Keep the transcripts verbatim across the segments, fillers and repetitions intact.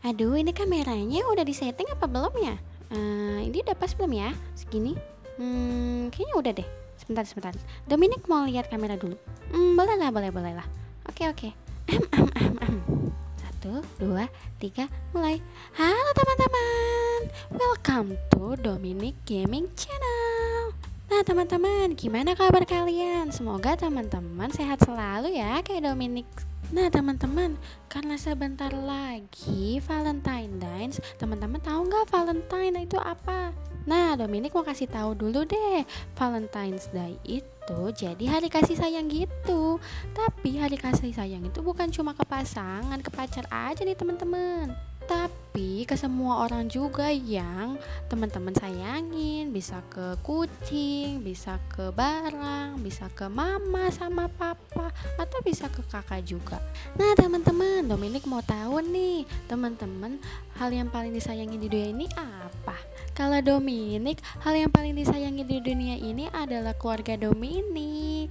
Aduh, ini kameranya udah disetting apa belum ya? Eh, ini udah pas belum ya? Segini? Hmm, kayaknya udah deh. Sebentar, sebentar. Dominic mau lihat kamera dulu. Hmm, boleh lah, boleh, boleh lah. Oke, oke. Ahem, ahem, ahem, ahem. Satu, dua, tiga, mulai. Halo teman-teman, welcome to Dominic Gaming Channel. Nah teman-teman, gimana kabar kalian? Semoga teman-teman sehat selalu ya kayak Dominic. Nah teman-teman, karena sebentar lagi Valentine Days, teman-teman tahu nggak Valentine itu apa? Nah Dominic mau kasih tahu dulu deh, Valentine's Day itu jadi hari kasih sayang gitu. Tapi hari kasih sayang itu bukan cuma ke pasangan, ke pacar aja nih teman-teman, tapi ke semua orang juga yang teman-teman sayangin. Bisa ke kucing, bisa ke barang, bisa ke mama sama papa, atau bisa ke kakak juga. Nah teman-teman, Dominic mau tahu nih, teman-teman, hal yang paling disayangi di dunia ini apa? Kalau Dominic, hal yang paling disayangi di dunia ini adalah keluarga Dominic.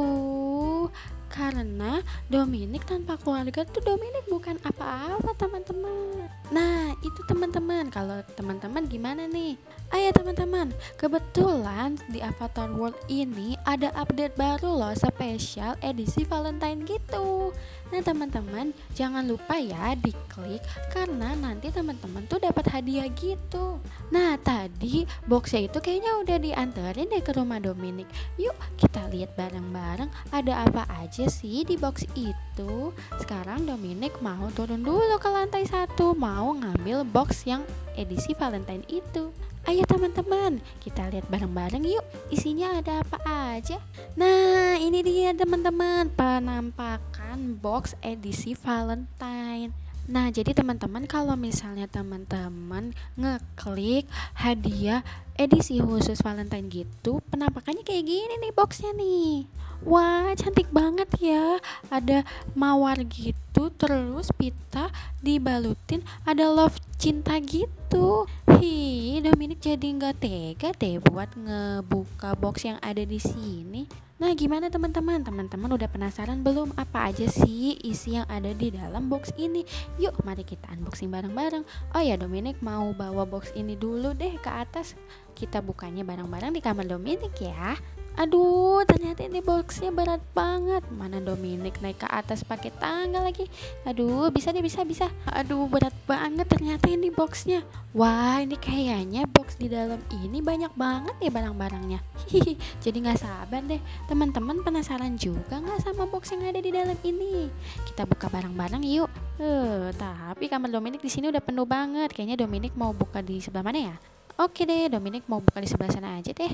Uh, karena Dominic tanpa keluarga tuh Dominic bukan apa-apa teman-teman. Nah itu teman-teman, kalau teman-teman gimana nih? Ayo teman-teman, kebetulan di Avatar World ini ada update baru loh, spesial edisi Valentine gitu. Nah teman-teman jangan lupa ya diklik, karena nanti teman-teman tuh dapat hadiah gitu. Nah tadi boxnya itu kayaknya udah dianterin deh ke rumah Dominic. Yuk kita lihat bareng-bareng ada apa aja sih di box itu. Sekarang Dominic mau turun dulu ke lantai satu, mau ngambil box yang edisi Valentine itu. Ayo teman-teman, kita lihat bareng-bareng yuk, isinya ada apa aja. Nah ini dia teman-teman, penampakan box edisi Valentine. Nah jadi teman-teman, kalau misalnya teman-teman ngeklik hadiah edisi khusus Valentine gitu, penampakannya kayak gini nih boxnya nih. Wah cantik banget ya, ada mawar gitu, terus pita dibalutin ada love cinta gitu. Hi, Dominic jadi nggak tega deh buat ngebuka box yang ada di sini. Nah gimana teman-teman, teman-teman udah penasaran belum apa aja sih isi yang ada di dalam box ini? Yuk mari kita unboxing bareng-bareng. Oh ya, Dominic mau bawa box ini dulu deh ke atas, kita bukanya bareng-bareng di kamar Dominic ya. Aduh ternyata ini boxnya berat banget, mana Dominic naik ke atas pakai tangga lagi. Aduh bisa deh, bisa bisa. Aduh berat banget ternyata ini boxnya. Wah ini kayaknya box di dalam ini banyak banget ya barang-barangnya. Hihi, jadi nggak sabar deh. Teman-teman penasaran juga nggak sama box yang ada di dalam ini? Kita buka bareng-bareng yuk. Eh, tapi kamar Dominic di sini udah penuh banget. Kayaknya Dominic mau buka di sebelah mana ya? Oke deh, Dominic mau buka di sebelah sana aja deh.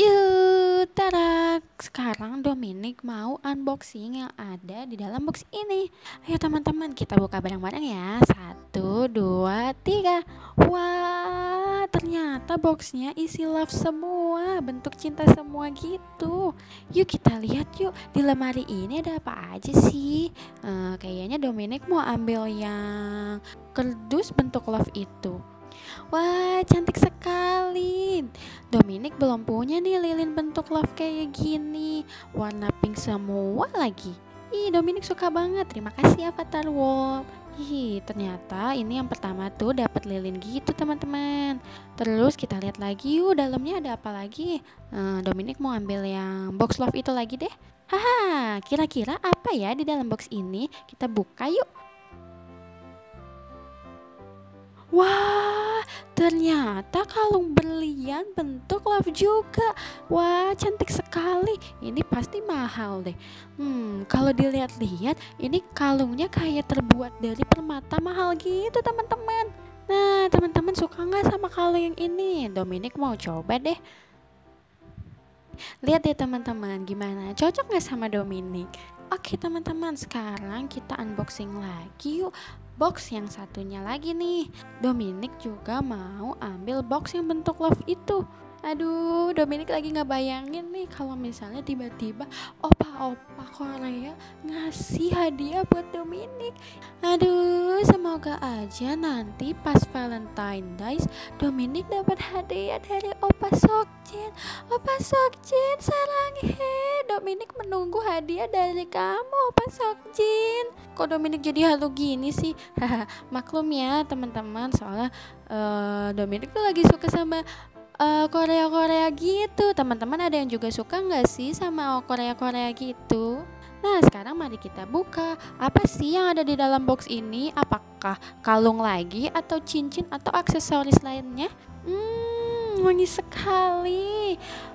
Yuk, tarak. Sekarang Dominic mau unboxing yang ada di dalam box ini. Ayo teman-teman, kita buka bareng-bareng ya. Satu, dua, tiga. Wah, ternyata boxnya isi love semua, bentuk cinta semua gitu. Yuk kita lihat yuk, di lemari ini ada apa aja sih? Eh, kayaknya Dominic mau ambil yang kerdus bentuk love itu. Wah cantik sekali. Dominic belum punya nih lilin bentuk love kayak gini, warna pink semua lagi. Ih Dominic suka banget, terima kasih Avatar World. Ih ternyata ini yang pertama tuh dapat lilin gitu teman-teman. Terus kita lihat lagi yuk dalamnya ada apa lagi. eh, Dominic mau ambil yang box love itu lagi deh. Haha, kira-kira apa ya di dalam box ini? Kita buka yuk. Wah, ternyata kalung berlian bentuk love juga. Wah, cantik sekali. Ini pasti mahal deh. Hmm, kalau dilihat-lihat, ini kalungnya kayak terbuat dari permata mahal gitu, teman-teman. Nah, teman-teman suka nggak sama kalung yang ini? Dominic mau coba deh. Lihat deh teman-teman, gimana? Cocok nggak sama Dominic? Oke teman-teman, sekarang kita unboxing lagi yuk box yang satunya lagi nih. Dominic juga mau ambil box yang bentuk love itu. Aduh, Dominic lagi nggak bayangin nih kalau misalnya tiba-tiba opa-opa Korea ngasih hadiah buat Dominic. Aduh, semoga aja nanti pas Valentine Days Dominic dapat hadiah dari Opa Seokjin. Opa Seokjin, sarang he. Dominic menunggu hadiah dari kamu, Opa Seokjin. Kok Dominic jadi halu gini sih? Haha, maklum ya teman-teman, soalnya uh, Dominic tuh lagi suka sama Uh, Korea-Korea gitu. Teman-teman ada yang juga suka nggak sih sama Korea-Korea gitu? Nah, sekarang mari kita buka. Apa sih yang ada di dalam box ini? Apakah kalung lagi atau cincin atau aksesoris lainnya? Hmm, wangi sekali.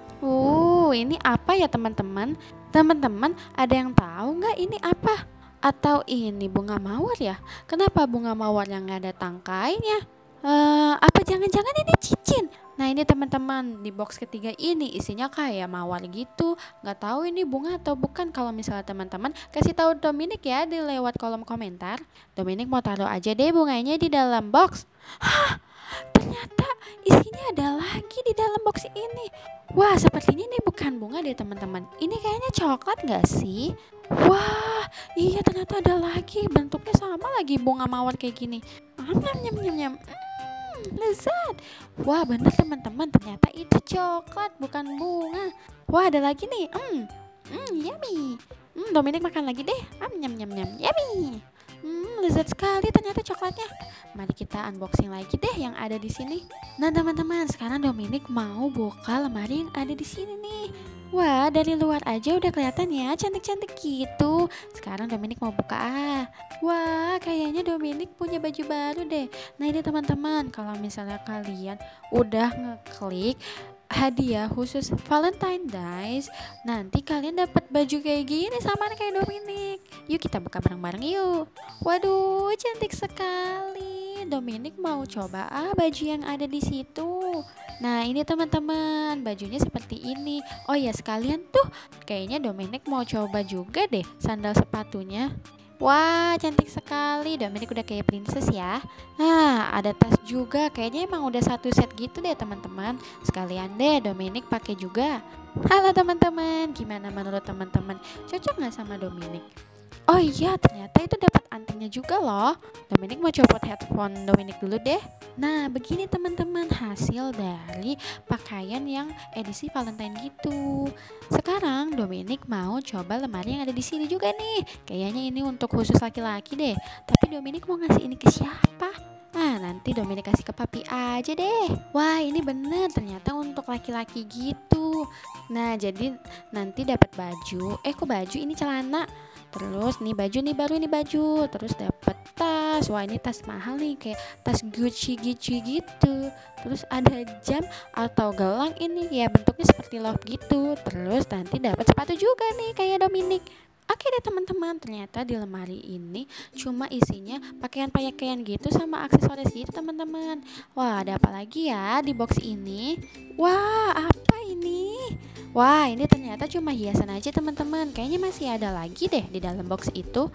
Uh, ini apa ya teman-teman? Teman-teman ada yang tahu nggak ini apa? Atau ini bunga mawar ya? Kenapa bunga mawar yang nggak ada tangkainya? Uh, apa jangan-jangan ini cincin? Nah ini teman-teman, di box ketiga ini isinya kayak mawar gitu. Nggak tahu ini bunga atau bukan. Kalau misalnya teman-teman kasih tahu Dominic ya di lewat kolom komentar. Dominic mau taruh aja deh bunganya di dalam box. Hah, ternyata isinya ada lagi di dalam box ini. Wah, sepertinya ini bukan bunga deh teman-teman. Ini kayaknya coklat nggak sih? Wah, iya ternyata ada lagi. Bentuknya sama lagi bunga mawar kayak gini. Nyam nyam nyam nyam. Lezat. Wah bener teman-teman, ternyata itu coklat bukan bunga. Wah ada lagi nih. Hmm, hmm yummy. Hmm, Dominic makan lagi deh. Am nyam nyam nyam. Yummy. Hmm, lezat sekali ternyata coklatnya. Mari kita unboxing lagi deh yang ada di sini. Nah teman-teman, sekarang Dominic mau buka lemari yang ada di sini nih. Wah, dari luar aja udah kelihatan ya, cantik-cantik gitu. Sekarang Dominic mau buka ah. Wah, kayaknya Dominic punya baju baru deh. Nah ini teman-teman, kalau misalnya kalian udah ngeklik hadiah khusus Valentine Days, nanti kalian dapat baju kayak gini sama kayak Dominic. Yuk kita buka bareng-bareng yuk. Waduh, cantik sekali. Dominic mau coba ah baju yang ada di situ. Nah ini teman-teman, bajunya seperti ini. Oh ya sekalian tuh, kayaknya Dominic mau coba juga deh sandal sepatunya. Wah cantik sekali, Dominic udah kayak princess ya. Nah ada tas juga, kayaknya emang udah satu set gitu deh teman-teman. Sekalian deh Dominic pakai juga. Halo teman-teman, gimana menurut teman-teman? Cocok nggak sama Dominic? Oh iya, ternyata itu dapat antingnya juga loh. Dominic mau copot headphone Dominic dulu deh. Nah, begini teman-teman hasil dari pakaian yang edisi Valentine gitu. Sekarang Dominic mau coba lemari yang ada di sini juga nih. Kayaknya ini untuk khusus laki-laki deh. Tapi Dominic mau ngasih ini ke siapa? Nah, nanti Dominic kasih ke papi aja deh. Wah, ini bener ternyata untuk laki-laki gitu. Nah, jadi nanti dapat baju. Eh, kok baju ini celana? Terus nih baju nih baru nih baju. Terus dapat tas. Wah, ini tas mahal nih kayak tas Gucci Gucci gitu. Terus ada jam atau gelang ini ya bentuknya seperti love gitu. Terus nanti dapat sepatu juga nih kayak Dominic. Oke deh teman-teman, ternyata di lemari ini cuma isinya pakaian-pakaian gitu sama aksesoris gitu teman-teman. Wah, ada apa lagi ya di box ini? Wah, apa ini? Wah, ini ternyata cuma hiasan aja teman-teman. Kayaknya masih ada lagi deh di dalam box itu.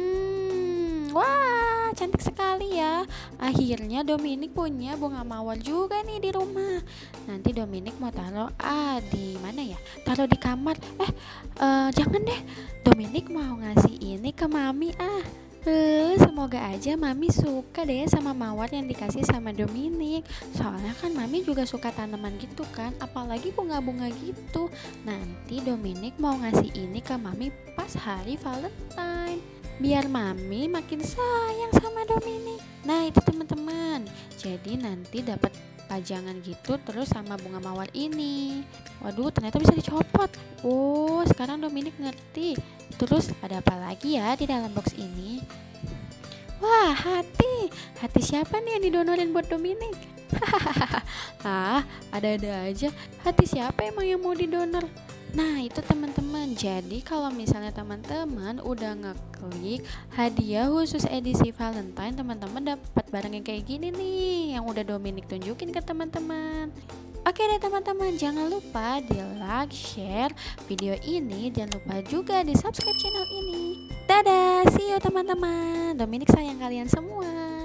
Hmm, wah, cantik sekali ya. Akhirnya Dominic punya bunga mawar juga nih di rumah. Nanti Dominic mau taruh ah di mana ya? Taruh di kamar. Eh, uh, jangan deh. Dominic mau ngasih ini ke Mami ah. Eh, semoga aja Mami suka deh sama mawar yang dikasih sama Dominic. Soalnya kan Mami juga suka tanaman gitu kan, apalagi bunga-bunga gitu. Nanti Dominic mau ngasih ini ke Mami pas hari Valentine, biar Mami makin sayang sama Dominic. Nah itu teman-teman, jadi nanti dapat pajangan gitu terus sama bunga mawar ini. Waduh, ternyata bisa dicopot. Oh, sekarang Dominic ngerti. Terus ada apa lagi ya di dalam box ini? Wah, hati. Hati siapa nih yang didonorin buat Dominic? Ah, ada-ada aja. Hati siapa emang yang mau didonor? Nah itu teman-teman, jadi kalau misalnya teman-teman udah ngeklik hadiah khusus edisi Valentine, teman-teman dapat barang yang kayak gini nih yang udah Dominic tunjukin ke teman-teman. Oke deh teman-teman, jangan lupa di like, share video ini, jangan lupa juga di subscribe channel ini. Dadah, see you teman-teman. Dominic sayang kalian semua.